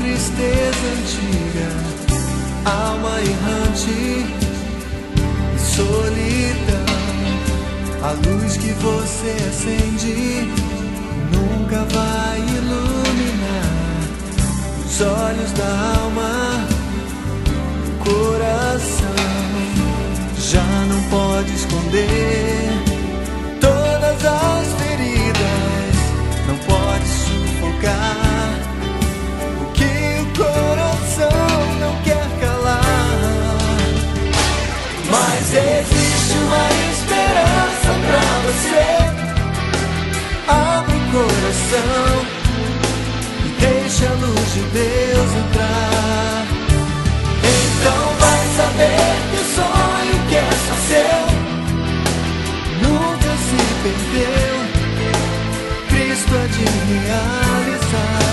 tristeza antiga, alma errante e solidão. A luz que você acende nunca vai iluminar os olhos da alma, do coração. Já não pode esconder todas as feridas, não pode sufocar o que o coração não quer calar. Mas existe uma esperança pra você. Abre o coração e deixa a luz de Deus entrar. Então vai saber que o sonho que é só seu nunca se perdeu. Cristo há de realizar.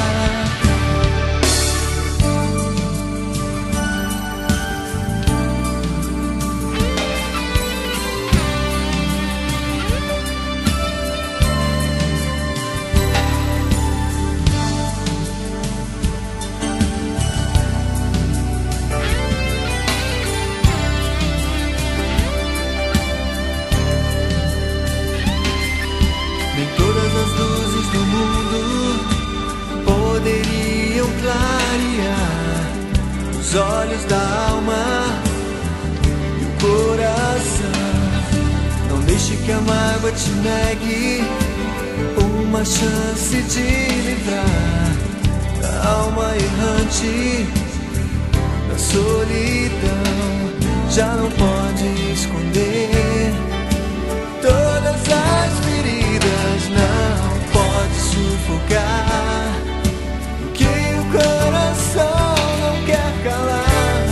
Nem todas as luzes do mundo poderiam clarear os olhos da alma e o coração. Não deixe que a mágoa te negue uma chance de livrar da alma errante, da solidão. Já não pode esconder todas as feridas, não pode sufocar o que o coração não quer calar.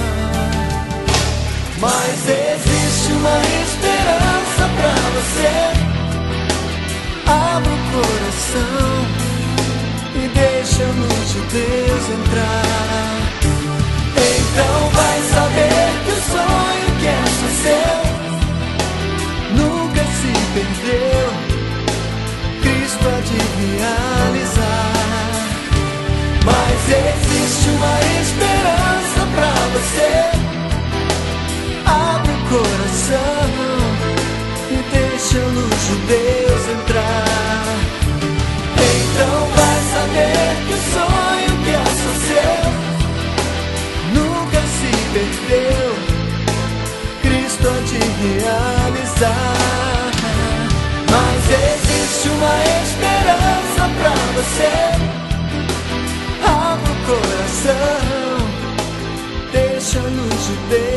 Mas existe uma esperança pra você. Abra o coração e deixa a luz de Deus entrar. Então vai saber que o sonho que é só seu nunca se perdeu. Cristo há de realizar. Mas existe uma esperança pra você. Abre o coração e deixa a luz de Deus entrar. Então vai saber que o sonho que é só seu nunca se perdeu. Cristo há de realizar. Mas existe uma esperança pra você. Abra o coração, deixa a luz de Deus